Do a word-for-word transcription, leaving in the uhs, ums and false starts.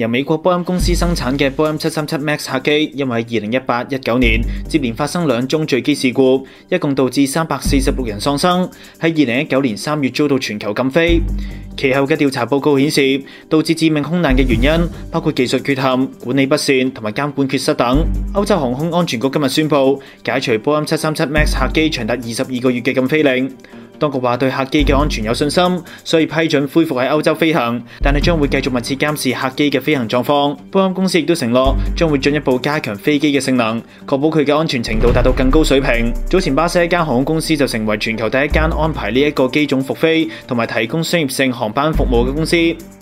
由美國波音公司生產嘅波音七三七 MAX 客機，因為喺二零一八、一九年接連發生兩宗墜機事故，一共導致三百四十六人喪生。喺二零一九年三月遭到全球禁飛。其後嘅調查報告顯示，導致致命空難嘅原因包括技術缺陷、管理不善同埋監管缺失等。歐洲航空安全局今日宣布解除波音七三七 MAX 客機長達二十二個月嘅禁飛令。當局話對客機嘅安全有信心，所以批准恢復喺歐洲飛行，但係將會繼續密切監視客機嘅飛行狀況。波音公司亦都承諾將會進一步加強飛機嘅性能，確保佢嘅安全程度達到更高水平。早前巴西一間航空公司就成為全球第一間安排呢一個機種復飛同埋提供商業性航班服務嘅公司。